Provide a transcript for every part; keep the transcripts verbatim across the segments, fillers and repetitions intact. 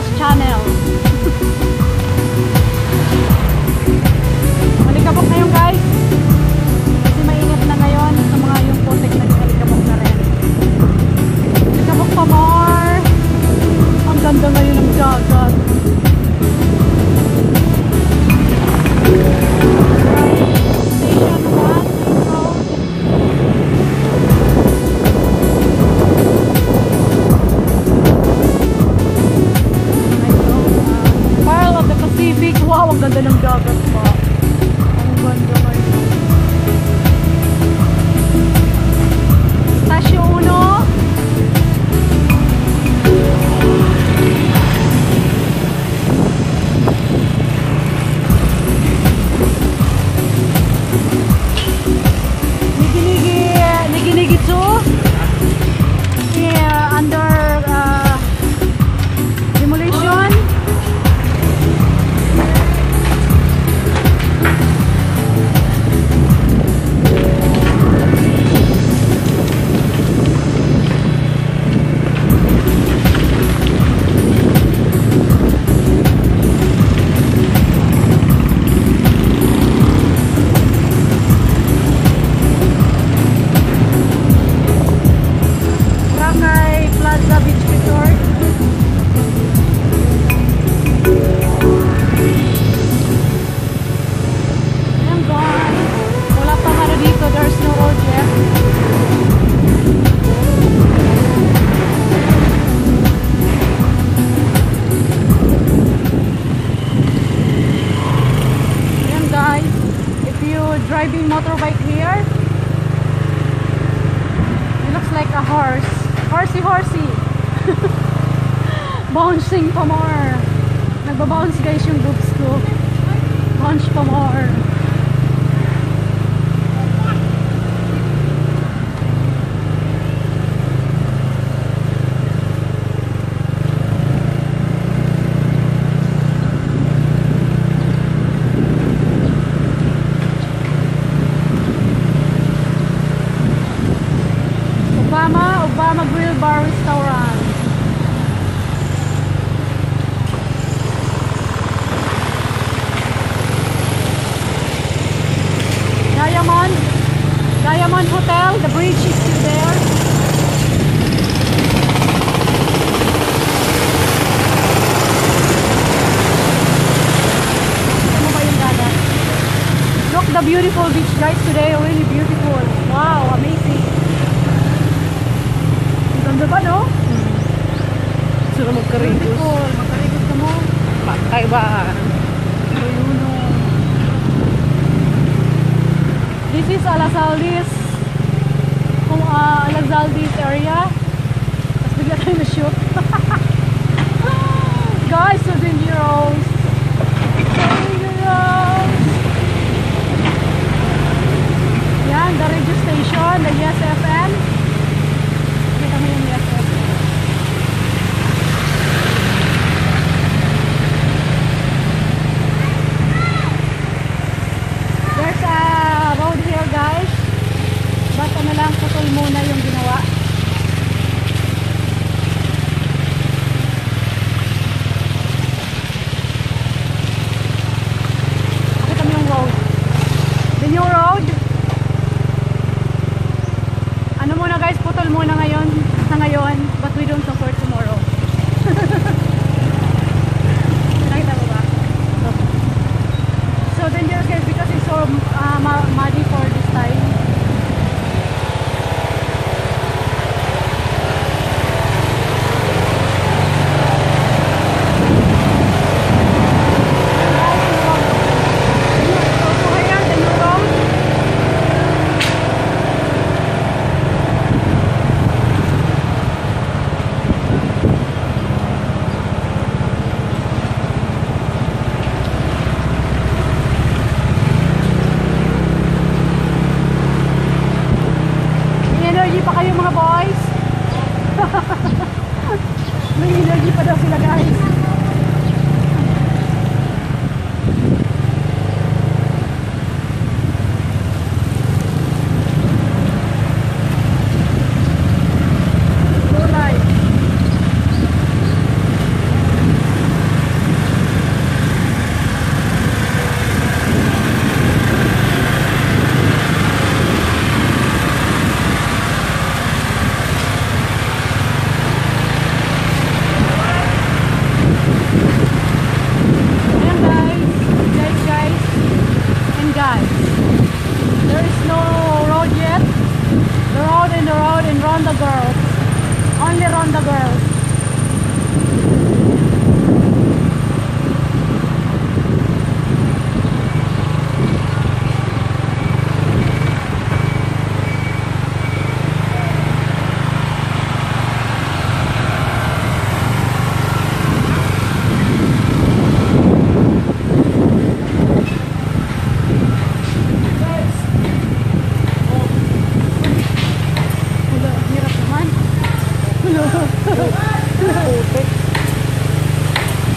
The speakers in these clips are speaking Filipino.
News Channel. Malikabok na yun guys. Kasi mainit na ngayon sa mga yung putik na malikabok na rin. Malikabok pa more. Ang ganda ngayon ng dagat. Wow, ang ganda ng dagat pa. Ang ganda ngayon. Stasyo uno. Niginigi, Niginigi two. Yeah, under uh, demolition. Boracay Plaza Beach Resort. I'm gone. Wala pang ano dito. There's no road yet. Ayan guys. If you driving motorbike here, it looks like a horse. Horsey, horsey. Bouncing pa more. Nagbabounce guys yung boobs ko. Bounce pa more. Obama, Obama Grill Bar Restaurant. Diamond, Diamond Hotel, the bridge is still there. Ano ba yung dagat? Look the beautiful beach guys today, really beautiful. Wow, amazing. Ganda ba no? Hmm. Sino magkarigos? Beautiful, magkarigos ka mo. Magkaibaan. Ayun o. This is Alasaldis. Kung uh, Alasaldis area. Tapos bigla tayo na-shoot. Guys, so dangerous. So dangerous. Yan, the radio station, the Yes F M. Kita mo yung Yes F M. There's a road here guys. But ano lang, putol muna yung ginawa. Kita mo yung road. The new road. Ano muna guys, putol muna ngayon. Sa ngayon, but we don't know for tomorrow. Nakita mo ba? So dangerous guys because it's so uh, muddy for this time.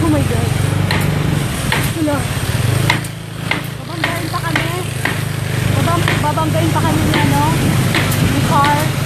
my God. Wala. Babanggain pa kami. Babang, babanggain pa kami ni ano, ni car.